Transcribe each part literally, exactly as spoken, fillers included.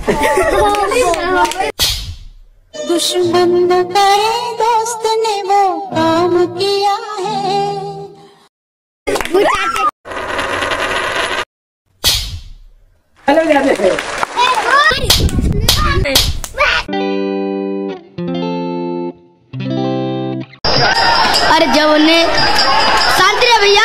दुश्मन न करे दोस्त ने वो काम किया है। हेलो क्या देखे? अरे जब उन्हें शांति रे भैया,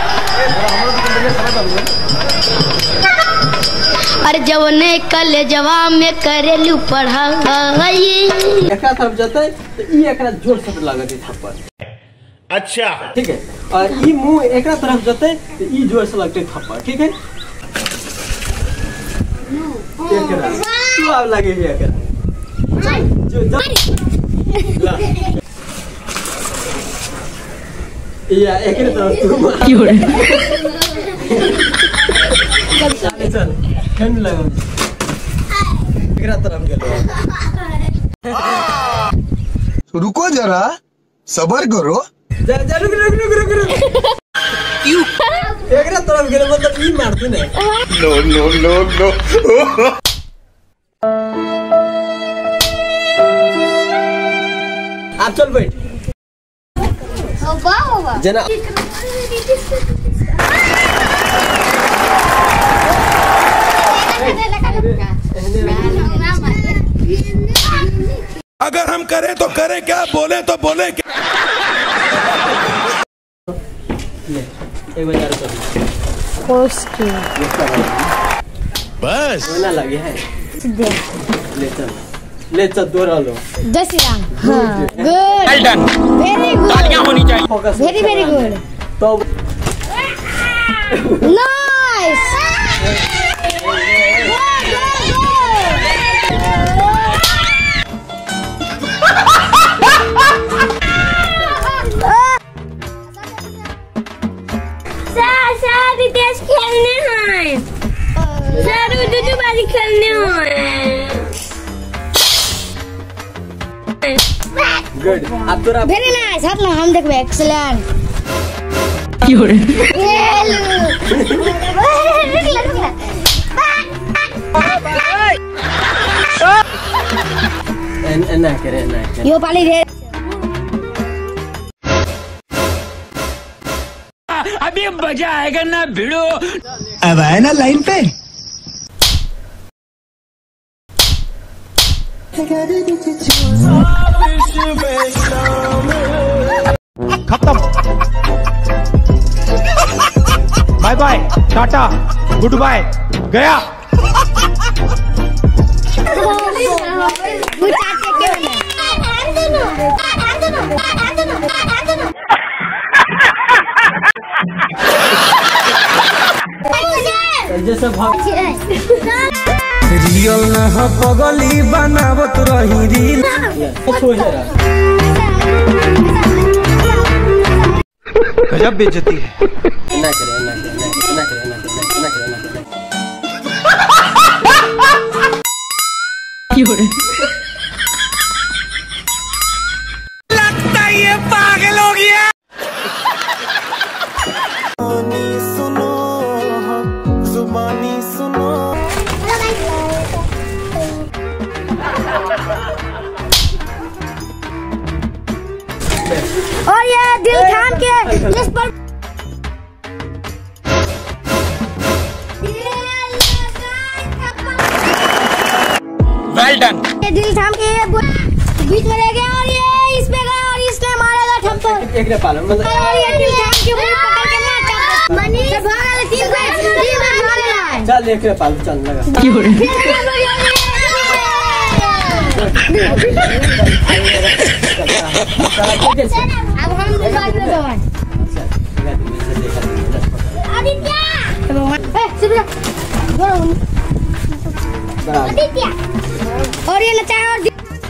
अरे जब उन्हें कल जवाब में करेलू पढ़ाई। एकरा तरफ जाता है तो ई एकरा जोर से लागत है थप्पड़। अच्छा ठीक है, और ई मुंह एकरा तरफ जाता है तो ई जोर से लगते थप्पड़। ठीक है, एकरा तू अब लगे है एकरा जो ला या एकरे तरफ तू क्यों रे? चल चल ठंड लगा एकरा तरफ गेलो। रुको जरा सबर करो। जा जा रुक रुक रुक रुक रुक क्यों एकरा तरफ गेलो मतलब ई मारते ने। नो नो नो नो आप चल बैठ जना। अगर हम करें तो करें क्या, बोले तो बोले क्या। एक बार यार बस ना लगे है। ले चल ले चल दोहरा लो। जय श्री राम। हाँ good well done very good तालियां होनी चाहिए। वेरी वेरी गुड तो नाइस। खेलने हैं सर, दूसरी बारी खेलने हैं। गुड अब तोरा वेरी नाइस। हाथ में हम देखबे एक्सीलेंट। क्यों रे? एन एन ना करे ना करे यो पाली रे। अभी मजा आएगा ना भिड़ो। अब आए ना लाइन पे। खत्म। Bye bye tata goodbye गया। जैसे भाग रियल न हो पगली बनावत रही रील। गजब बेइज्जती है। ना करे ना करे ना करे ना करे ना करे ना करे। क्यों रे? लगता है ये पागल हो गया। सुनो जुबानी सुनो। और ये दिल थाम के इस पर वेल डन। ये दिल थाम के ये बीच में रह गया और ये इस पे गया और इसने मारेगा थप्पड़। एक रे पालन मतलब और ये दिल थाम के पूरी पकड़ के मार मनी से भागा ले। तीन पे तीन पे मारेगा। चल एक रे पालन चल लगा। क्यों रे? अब हम बात में जाएं। आदित्य ए सुबह आदित्य और ये नचाए और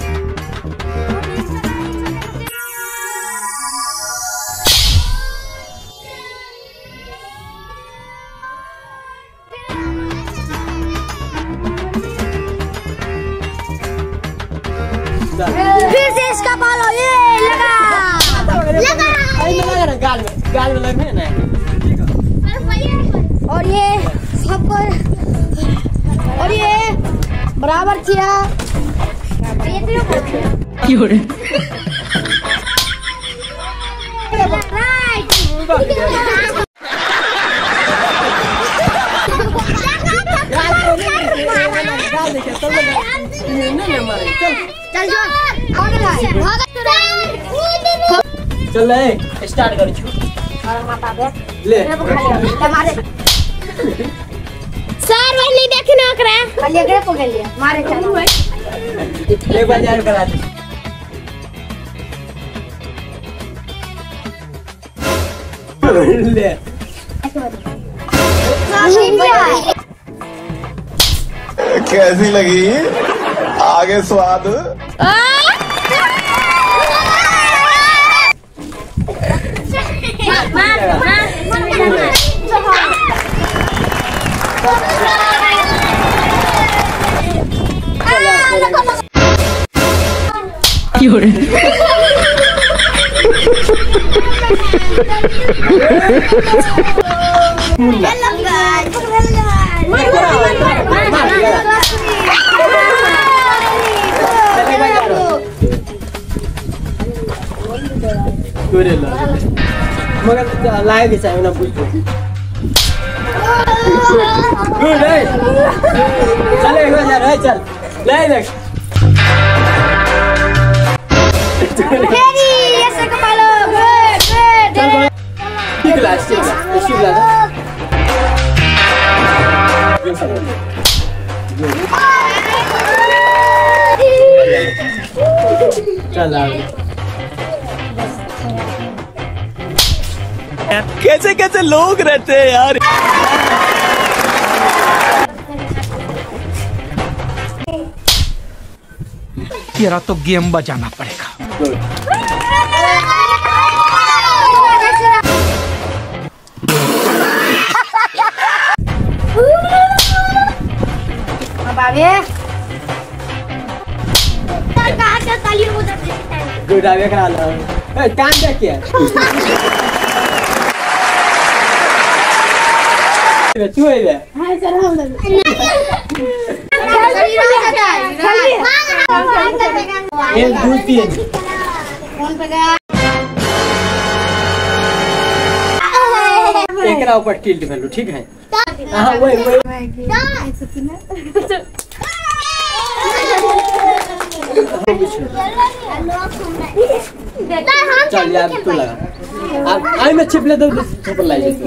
फिर से इसका पालो ये लगा लगा लगा गाल में गाल में लगने ना। और ये सब पर और ये बराबर पर्चिया क्यों रे चल जो चल ले स्टार्ट कर छु ले मारे सर वो नहीं देखना ओकरा खाली एकरे पकड़ लिया मारे चल एक बार यार करा दे ले कैसी लगी आगे स्वाद क्यों रे मगर लाइव चाहिए ना पूछो गुड है चल एक बार है चल ले देख रेडी ऐसे कमालो गुड गुड ठीक लास्ट ठीक ठीक लास्ट चल आ कैसे कैसे लोग रहते हैं यार। तेरा तो गेम बजाना पड़ेगा। गुड आगे करा लो ए कान देख के तू है ले हां सर हम एक दो तीन कौन पे गया एक राव पर टिल्ट कर लो ठीक है हां वही वही चल यार तू लगा अब आई में छिपले तो ऊपर लाई तू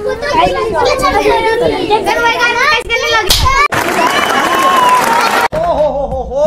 ओ हो हो हो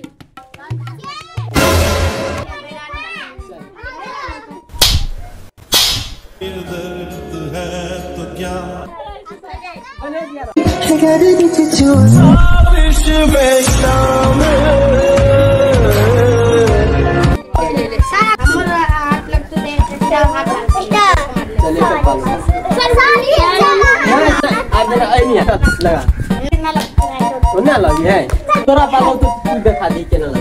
लगा ना लगी है तोरा पालो तो तू दिखा दी के ना लगी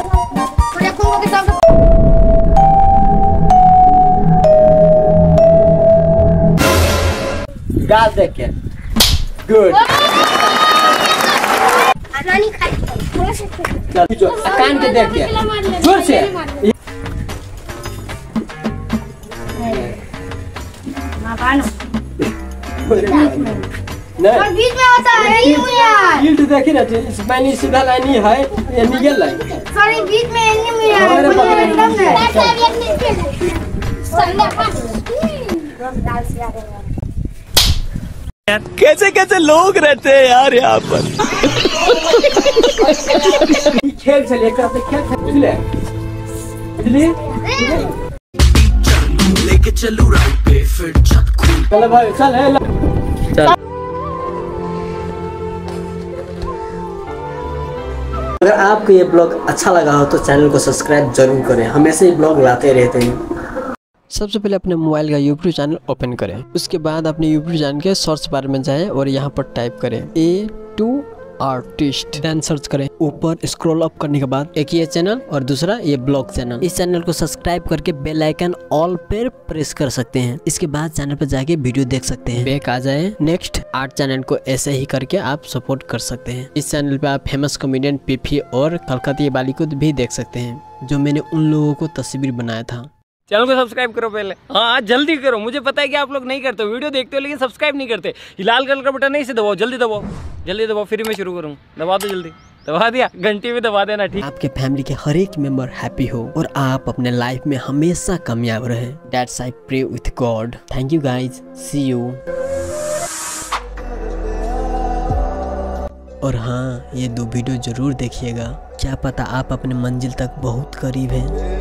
गाल देख के गुड चल जो कान के देख के जोर से और बीच में होता है ये मुया टिल्ट देखी ना स्पाइनी सीधा लाइन ही है ये निकल लाइन सॉरी बीच में एनी मुया हमारे पकड़ एकदम है कैसे कैसे लोग रहते हैं यार यहाँ पर। खेल चलिए करते खेल बुझले बुझली लेके चलू राइट पे फिर छत खुल चल भाई चल है चल अगर आपको ये ब्लॉग अच्छा लगा हो तो चैनल को सब्सक्राइब जरूर करें, हमेशा ही ब्लॉग लाते रहते हैं। सबसे पहले अपने मोबाइल का यूट्यूब चैनल ओपन करें, उसके बाद अपने यूट्यूब चैनल के सर्च बार में जाएं और यहाँ पर टाइप करें A to artist, then search करें। ऊपर स्क्रॉल अप करने के बाद एक ये चैनल और दूसरा ये ब्लॉग चैनल। इस चैनल को सब्सक्राइब करके बेल आइकन ऑल पर प्रेस कर सकते हैं। इसके बाद चैनल पर जाके वीडियो देख सकते हैं। बैक आ जाए। नेक्स्ट आर्ट चैनल को ऐसे ही करके आप सपोर्ट कर सकते हैं। इस चैनल पे आप फेमस कॉमेडियन पीपी और कलकत्ती वाली को भी देख सकते हैं, जो मैंने उन लोगों को तस्वीर बनाया था। चैनल को सब्सक्राइब करो पहले, हाँ जल्दी करो। मुझे पता है कि आप लोग नहीं करते, वीडियो देखते हो लेकिन सब्सक्राइब नहीं करते। लाल कलर का बटन नहीं से दबाओ, जल्दी दबाओ, जल्दी दबाओ, फिर मैं शुरू करूँ। दबा दो जल्दी, दबा दिया, घंटी में दबा देना, ठीक। आपके फैमिली के हर एक मेंबर हैप्पी हो और आप अपने लाइफ में हमेशा कामयाब रहे। That's I pray with God. Thank you guys, see you. और हाँ, ये दो वीडियो जरूर देखिएगा, क्या पता आप अपने मंजिल तक बहुत करीब हैं।